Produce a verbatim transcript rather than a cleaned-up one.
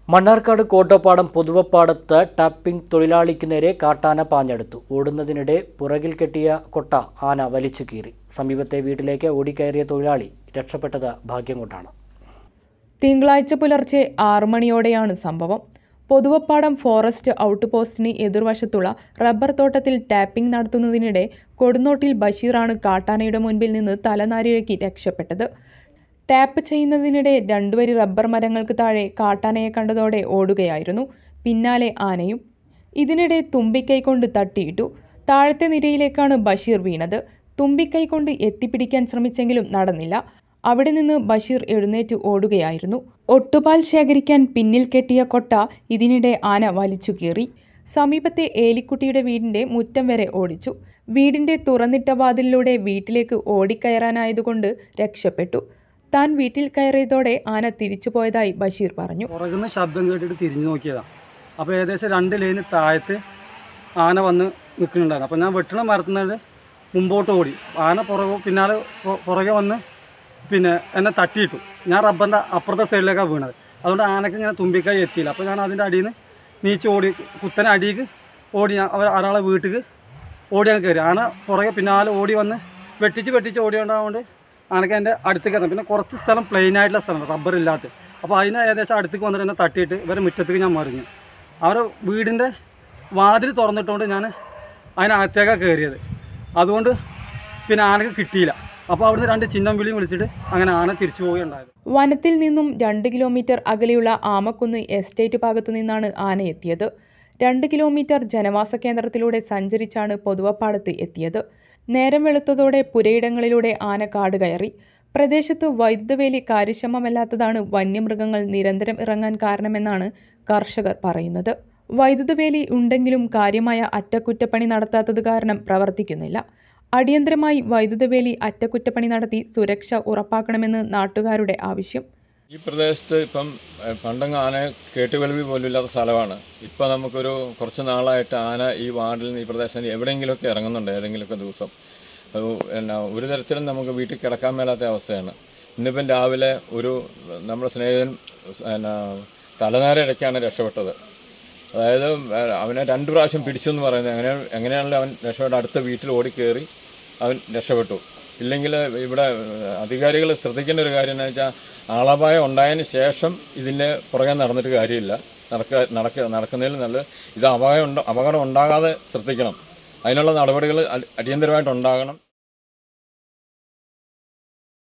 Mannarkkad Kottappadam പൊതുവപ്പാടത്ത് tapping തൊഴിലാളിക്ക് നേരെ കാട്ടാന പാഞ്ഞെടുത്തു. ഓടുന്നതിനിടെ പുറകിൽ കെട്ടിയ കൊട്ട ആന വലിച്ചു കീറി. സമീപത്തെ വീട്ടിലേക്ക് ഓടിക്കയറിയ തൊഴിലാളി രക്ഷപ്പെട്ടത് ഭാഗ്യം കൊണ്ടാണ്. തിങ്കളാഴ്ച പുലർച്ചെ ആറു മണിയോടെയാണ് സംഭവം. പൊതുവപ്പാടം ഫോറസ്റ്റ് ഔട്ട് പോസ്റ്റിന് എതിർവശത്തുള്ള റബ്ബർ തോട്ടത്തിൽ ടാപ്പിംഗ് നടത്തുന്നതിനിടെ കൊടുന്നോട്ടിൽ ബഷീറാണ് കാട്ടാനയുടെ മുൻപിൽ നിന്ന് തലനാരിഴക്കി രക്ഷപ്പെട്ടത്. ടാപ്പ് ചെയ്യുന്നതിനിടെ രണ്ടുവരി റബ്ബർ മരങ്ങൾക്ക് താഴെ കാട്ടാനയെ കണ്ടതോടെ ഓടുകയായിരുന്നു. പിന്നാലെ ആനയും. ഇതിനിടെ തുമ്പിക്കൈ കൊണ്ട് തട്ടിയിട്ടു. താഴത്തെ നിരയിലേക്കാണ് ബഷീർ വീണത്. തുമ്പിക്കൈ കൊണ്ട് എത്തിപ്പിടിക്കാൻ ശ്രമിച്ചെങ്കിലും നടന്നില്ല. അവിടെ നിന്ന് ബഷീർ എഴുന്നേറ്റ് ഓടുകയായിരുന്നു. ഒട്ടുപാൽ ശേഖരിക്കാൻ പിന്നിൽ കെട്ടിയ കൊട്ട ഇതിനിടെ ആന വലിച്ചു കീറി. സമീപത്തെ ഏലിക്കുട്ടിയുടെ വീടിന്റെ മുറ്റം വരെ ഓടിച്ചു. വീടിന്റെ തുറന്നിട്ട വാതിലിലൂടെ വീട്ടിലേക്ക് ഓടിക്കയറാനായതുകൊണ്ട് രക്ഷപ്പെട്ടു. താൻ വീട്ടിൽ കയറിയതോടെ ആന തിരിച്ചു പോയതായി ബഷീർ പറഞ്ഞു. പുറകുന്ന ശബ്ദം കേട്ടിട്ട് തിരിഞ്ഞു നോക്കിയതാണ്. അപ്പോൾ ഏകദേശം രണ്ട് ലൈന് താഴത്ത് ആന വന്ന് നിൽക്കുന്നുണ്ടായിരുന്നു. അപ്പോൾ ഞാൻ വെട്ടണ മരത്തുന്നത് മുമ്പോട്ട് ഓടി. ആന പുറകെ പിന്നാലെ പുറകെ വന്ന് പിന്നെ എന്നെ തട്ടിയിട്ടു. ഞാൻ റബ്ബറിൻ്റെ അപ്പുറത്തെ സൈഡിലേക്കാണ് വീണത്. അതുകൊണ്ട് ആനക്ക് ഇങ്ങനെ തുമ്പിക്കായി എത്തിയില്ല. അപ്പോൾ ഞാൻ അതിൻ്റെ അടിയിൽ നിന്ന് നീച്ച് ഓടി കുത്തനെ അടിയിക്ക് ഓടി ഞാൻ അവർ ഒരാളെ വീട്ടിൽ ഓടി ഞാൻ കയറി. ആന പുറകെ പിന്നാലെ ഓടി വന്ന് വെട്ടിച്ച് വെട്ടിച്ച് ഓടിയോണ്ടാകൊണ്ട് ആനക്ക് എൻ്റെ അടുത്തേക്ക് എത്താം. പിന്നെ കുറച്ച് സ്ഥലം പ്ലെയിൻ ആയിട്ടുള്ള സ്ഥലമാണ്, റബ്ബർ ഇല്ലാത്ത. അപ്പോൾ അതിന് ഏകദേശം അടുത്തേക്ക് വന്നിട്ട് എന്നെ തട്ടിയിട്ട് ഇവരെ മുറ്റത്തേക്ക് ഞാൻ മറിഞ്ഞു. അവരെ വീടിൻ്റെ വാതിൽ തുറന്നിട്ടുകൊണ്ട് ഞാൻ അതിനകത്തേക്കാണ് കയറിയത്. അതുകൊണ്ട് പിന്നെ ആനക്ക് കിട്ടിയില്ല. അപ്പോൾ അവിടുന്ന് രണ്ട് ചിഹ്നം വിളിയും വിളിച്ചിട്ട് അങ്ങനെ ആന തിരിച്ചു പോവുകയുണ്ടായത്. വനത്തിൽ നിന്നും രണ്ട് കിലോമീറ്റർ അകലെയുള്ള ആമക്കുന്ന് എസ്റ്റേറ്റ് ഭാഗത്തു നിന്നാണ് ആന എത്തിയത്. രണ്ട് കിലോമീറ്റർ ജനവാസ കേന്ദ്രത്തിലൂടെ സഞ്ചരിച്ചാണ് പൊതുവപ്പാടത്ത് എത്തിയത്. നേരം വെളുത്തതോടെ പുരയിടങ്ങളിലൂടെ ആന കാട് കയറി. പ്രദേശത്ത് വൈദ്യുത വേലി കാര്യക്ഷമമല്ലാത്തതാണ് വന്യമൃഗങ്ങൾ നിരന്തരം ഇറങ്ങാൻ കാരണമെന്നാണ് കർഷകർ പറയുന്നത്. വൈദ്യുത വേലി ഉണ്ടെങ്കിലും കാര്യമായ അറ്റകുറ്റപ്പണി നടത്താത്തത് കാരണം പ്രവർത്തിക്കുന്നില്ല. അടിയന്തരമായി വൈദ്യുത വേലി അറ്റകുറ്റപ്പണി നടത്തി സുരക്ഷ ഉറപ്പാക്കണമെന്ന് നാട്ടുകാരുടെ ആവശ്യം. ഈ പ്രദേശത്ത് ഇപ്പം പണ്ടങ്ങ് ആന കേട്ടുകേൾവി പോലും ഇല്ലാത്ത സ്ഥലമാണ്. ഇപ്പം നമുക്കൊരു കുറച്ച് നാളായിട്ട് ആന ഈ വാർഡിൽ നിന്ന് ഈ പ്രദേശത്ത് എവിടെയെങ്കിലുമൊക്കെ ഇറങ്ങുന്നുണ്ട് ഏതെങ്കിലുമൊക്കെ ദിവസം. എന്നാ ഒരു തരത്തിലും നമുക്ക് വീട്ടിൽ കിടക്കാൻ മേലാത്ത അവസ്ഥയാണ്. ഇന്നിപ്പം രാവിലെ ഒരു നമ്മുടെ സ്നേഹിതൻ എന്നാ തലനാരിഴയ്ക്കാണ് രക്ഷപ്പെട്ടത്. അതായത് അവനെ രണ്ട് പ്രാവശ്യം പിടിച്ചു എന്ന് പറയുന്നത് എങ്ങനെ എങ്ങനെയാണല്ലോ അവൻ രക്ഷപ്പെട്ട അടുത്ത വീട്ടിൽ ഓടിക്കയറി അവൻ രക്ഷപ്പെട്ടു. ഇല്ലെങ്കിൽ ഇവിടെ അധികാരികൾ ശ്രദ്ധിക്കേണ്ട ഒരു കാര്യം എന്ന് വെച്ചാൽ ആളപായം ഉണ്ടായതിന് ശേഷം ഇതിൻ്റെ പുറകെ നടന്നിട്ട് കാര്യമില്ല. നടക്കുക നടക്കുക നടക്കുന്നതിൽ നല്ല ഇത് അപായം ഉണ്ടോ അപകടം ഉണ്ടാകാതെ ശ്രദ്ധിക്കണം. അതിനുള്ള നടപടികൾ അടിയന്തരമായിട്ടുണ്ടാകണം.